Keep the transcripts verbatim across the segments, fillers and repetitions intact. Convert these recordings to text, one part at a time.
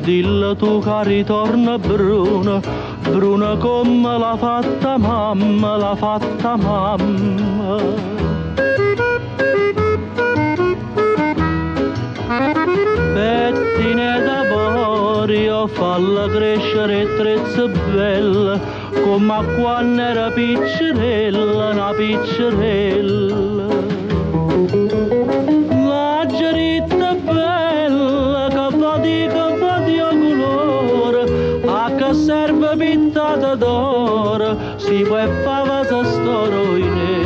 dillo tu che ritorna bruna, bruna come l'ha fatta mamma, l'ha fatta mamma. Pettine d'avorio, falla crescere trezza bella, come quando era piccerella, una piccerella. La geritta bella, che va di, che va di colore, a che serve pintata d'oro, si può fare se storoine.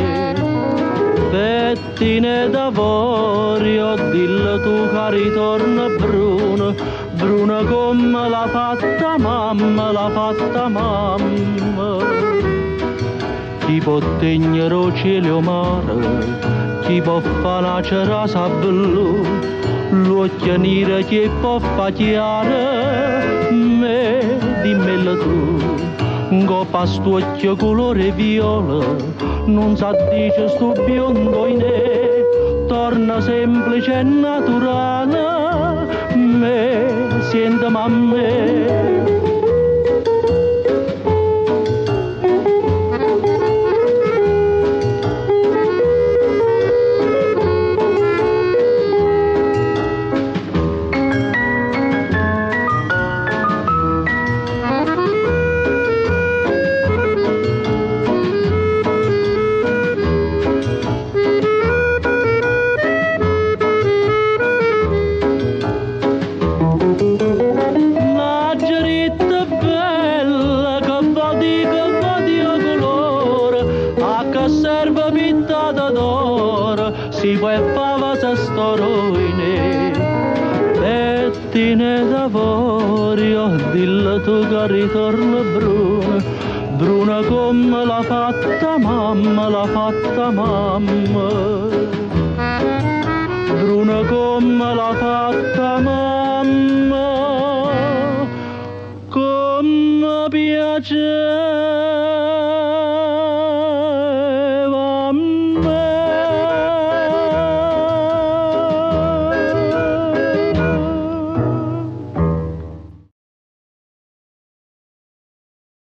Pettine d'avorio, dillo tu che ritorna bruna, bruna come l'ha fatta mamma, l'ha fatta mamma. Chi può tegnere cielo o mare, chi può fare una cerasa blu, l'occhio nero chi può fare chiaro, me dimmelo tu, coppa st'occhio colore viola, non sa dice sto biondo in te, torna semplice e naturale, me sento mamma. Serve pintata d'oro, si può fare se storoine. Pettine d'avorio, dillo tu che ritorna bruna, bruna come l'ha fatta mamma, l'ha fatta mamma.